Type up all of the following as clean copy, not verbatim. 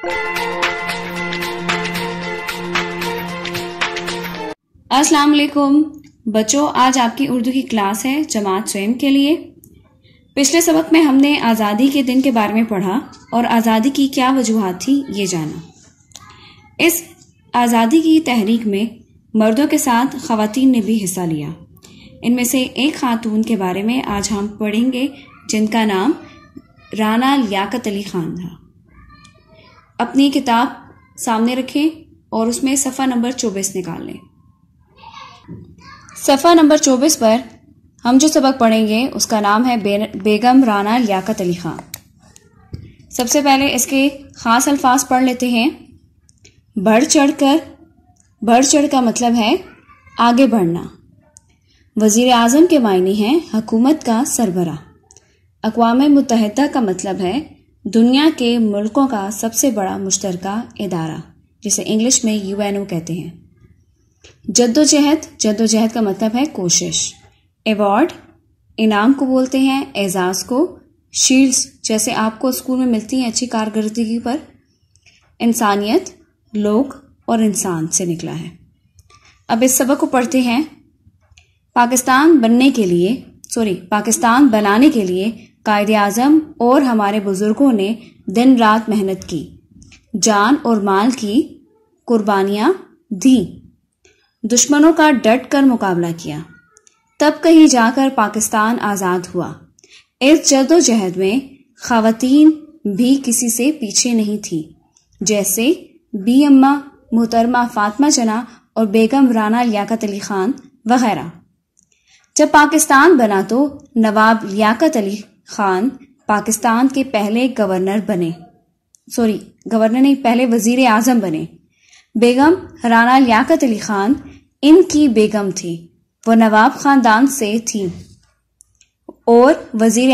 السلام علیکم بچوں، آج آپ کی اردو کی کلاس ہے جماعت سویم کے لیے۔ پچھلے سبق میں ہم نے آزادی کے دن کے بارے میں پڑھا اور آزادی کی کیا وجوہات تھی یہ جانا۔ اس آزادی کی تحریک میں مردوں کے ساتھ خواتین نے بھی حصہ لیا۔ ان میں سے ایک خاتون کے بارے میں آج ہم پڑھیں گے جن کا نام رانا لیاقت علی خان تھا۔ اپنی کتاب سامنے رکھیں اور اس میں صفحہ نمبر 24 نکال لیں۔ صفحہ نمبر 24 پر ہم جو سبق پڑھیں گے اس کا نام ہے بیگم رانا لیاقت علی خان۔ سب سے پہلے اس کے خاص الفاظ پڑھ لیتے ہیں۔ بڑھ چڑھ کا مطلب ہے آگے بڑھنا۔ وزیر اعظم کے معنی ہیں حکومت کا سربراہ۔ اقوام متحدہ کا مطلب ہے دنیا کے ملکوں کا سب سے بڑا مشترکہ ادارہ، جسے انگلش میں UNO کہتے ہیں۔ جدوجہد کا مطلب ہے کوشش۔ ایوارڈ انعام کو بولتے ہیں، اعزاز کو۔ شیلڈز جیسے آپ کو اسکول میں ملتی ہیں اچھی کارکردگی پر۔ انسانیت لوگ اور انسان سے نکلا ہے۔ اب اس سبق کو پڑھتے ہیں۔ پاکستان بنانے کے لیے قائد اعظم اور ہمارے بزرگوں نے دن رات محنت کی، جان اور مال کی قربانیاں دیں، دشمنوں کا ڈٹ کر مقابلہ کیا، تب کہیں جا کر پاکستان آزاد ہوا۔ اس جدوجہد میں خواتین بھی کسی سے پیچھے نہیں تھی، جیسے بی اماں محترمہ فاطمہ جناح اور بیگم رانا لیاقت علی خان وغیرہ۔ جب پاکستان بنا تو نواب لیاقت علی خان پاکستان کے پہلے پہلے وزیر اعظم بنے۔ بیگم رانا لیاقت علی خان ان کی بیگم تھی، وہ نواب خاندان سے تھی اور وزیر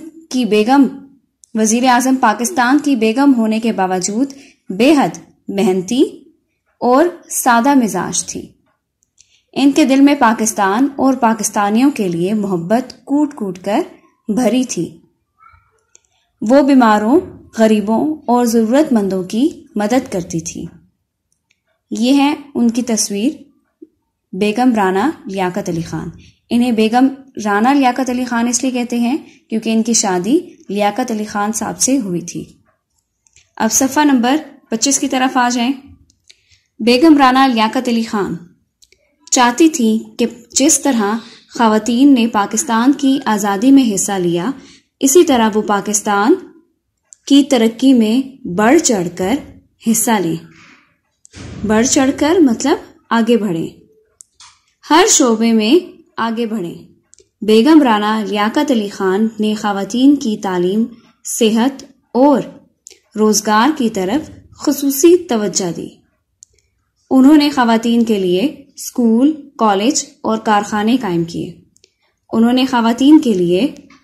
اعظم پاکستان کی بیگم ہونے کے باوجود بے حد محنتی اور سادہ مزاج تھی۔ ان کے دل میں پاکستان اور پاکستانیوں کے لیے محبت کوٹ کوٹ کر بھری تھی۔ وہ بیماروں، غریبوں اور ضرورت مندوں کی مدد کرتی تھی۔ یہ ہے ان کی تصویر، بیگم رانا لیاقت علی خان۔ انہیں بیگم رانا لیاقت علی خان اس لیے کہتے ہیں کیونکہ ان کی شادی لیاقت علی خان صاحب سے ہوئی تھی۔ اب صفحہ نمبر 25 کی طرف آ جائیں۔ بیگم رانا لیاقت علی خان چاہتی تھی کہ جس طرح خواتین نے پاکستان کی آزادی میں حصہ لیا، اسی طرح وہ پاکستان کی ترقی میں بڑھ چڑھ کر حصہ لیں۔ بڑھ چڑھ کر مطلب آگے بڑھیں، ہر شعبے میں آگے بڑھیں۔ بیگم رانا لیاقت علی خان نے خواتین کی تعلیم، صحت اور روزگار کی طرف خصوصی توجہ دی۔ انہوں نے خواتین کے لیے اسکول، کالج اور کارخانے قائم کیے۔ انہوں نے خواتین کے لیے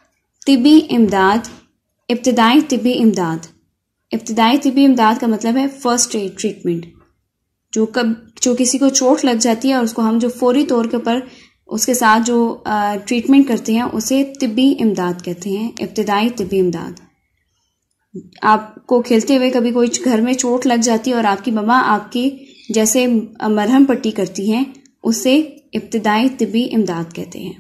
ابتدائی طبی امداد کا مطلب ہے فرسٹ ایڈ ٹریٹمنٹ، جو کسی کو چوٹ لگ جاتی ہے اور اس کو ہم جو فوری طور کے اوپر اس کے ساتھ جو ٹریٹمنٹ کرتے ہیں اسے طبی امداد کہتے ہیں، ابتدائی طبی امداد۔ آپ کو کھیلتے ہوئے کبھی کوئی گھر میں چوٹ لگ جاتی ہے اور آپ کی مما آپ کی جیسے مرہم پٹی کرتی ہیں، اسے ابتدائی طبی امداد کہتے ہیں۔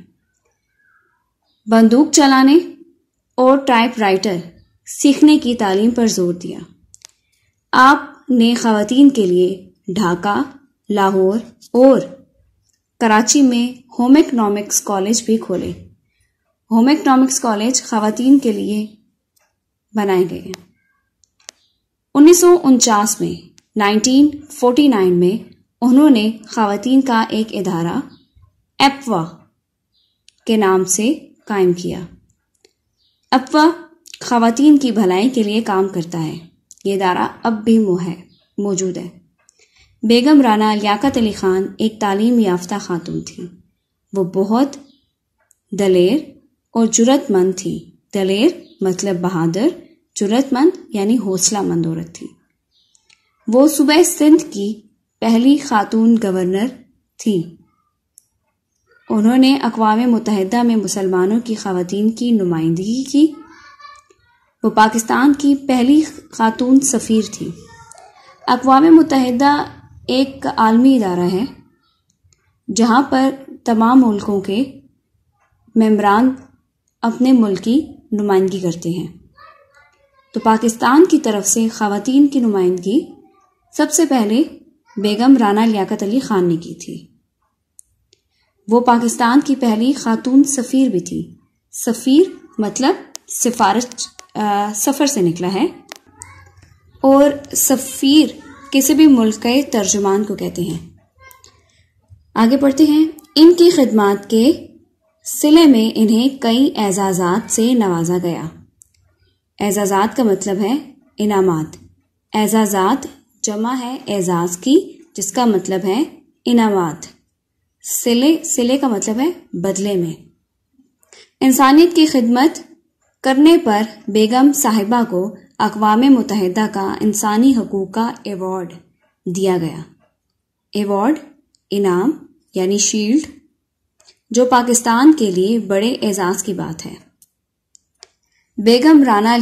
بندوق چلانے اور ٹائپ رائٹر سیکھنے کی تعلیم پر زور دیا۔ آپ نے خواتین کے لیے ڈھاکہ، لاہور اور کراچی میں ہوم اکنامکس کالج بھی کھولے۔ ہوم اکنامکس کالج خواتین کے لیے بنائے گئے ہیں۔ 1949 میں انہوں نے خواتین کا ایک ادارہ اپوا کے نام سے قائم کیا۔ اپوا خواتین کی بھلائی کے لیے کام کرتا ہے۔ یہ ادارہ اب بھی موجود ہے۔ بیگم رانا لیاقت علی خان ایک تعلیم یافتہ خاتون تھی۔ وہ بہت دلیر اور جرأت مند تھی۔ دلیر مطلب بہادر، جرأت مند یعنی حوصلہ مند عورت تھی۔ وہ صوبہ سندھ کی پہلی خاتون گورنر تھی۔ انہوں نے اقوام متحدہ میں مسلمانوں کی خواتین کی نمائندگی کی۔ وہ پاکستان کی پہلی خاتون سفیر تھی۔ اقوام متحدہ ایک عالمی ادارہ ہے جہاں پر تمام ملکوں کے ممبران اپنے ملک کی نمائندگی کرتے ہیں۔ تو پاکستان کی طرف سے خواتین کی نمائندگی سب سے پہلے بیگم رانا لیاقت علی خان نے کی تھی۔ وہ پاکستان کی پہلی خاتون سفیر بھی تھی۔ سفیر مطلب سفر سے نکلا ہے، اور سفیر کسی بھی ملک کے ترجمان کو کہتے ہیں۔ آگے پڑھتے ہیں۔ ان کی خدمات کے صلے میں انہیں کئی اعزازات سے نوازا گیا۔ اعزازات کا مطلب ہے انعامات۔ اعزازات جمع ہے اعزاز کی، جس کا مطلب ہے انعامات۔ صلے کا مطلب ہے بدلے میں۔ انسانیت کی خدمت کرنے پر بیگم صاحبہ کو اقوام متحدہ کا انسانی حقوق کا ایوارڈ دیا گیا۔ ایوارڈ انعام یعنی شیلڈ، جو پاکستان کے لیے بڑے اعزاز کی بات ہے۔ بیگم رانا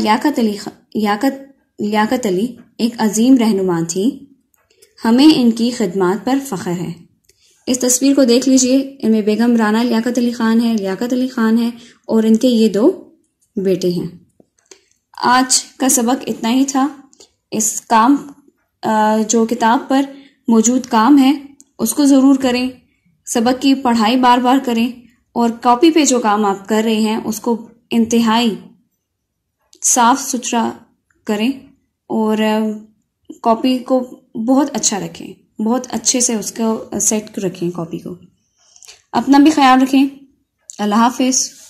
لیاقت علی ایک عظیم رہنما تھی۔ ہمیں ان کی خدمات پر فخر ہے۔ اس تصویر کو دیکھ لیجئے، ان میں بیگم رانا لیاقت علی خان ہے اور ان کے یہ 2 بیٹے ہیں۔ آج کا سبق اتنا ہی تھا۔ اس کام جو کتاب پر موجود کام ہے اس کو ضرور کریں، سبق کی پڑھائی بار بار کریں، اور کاپی پہ جو کام آپ کر رہے ہیں اس کو انتہائی صاف ستھرا کریں، اور کاپی کو بہت اچھا رکھیں، بہت اچھے سے اس کو سیٹ رکھیں کاپی کو۔ اپنا بھی خیال رکھیں۔ اللہ حافظ۔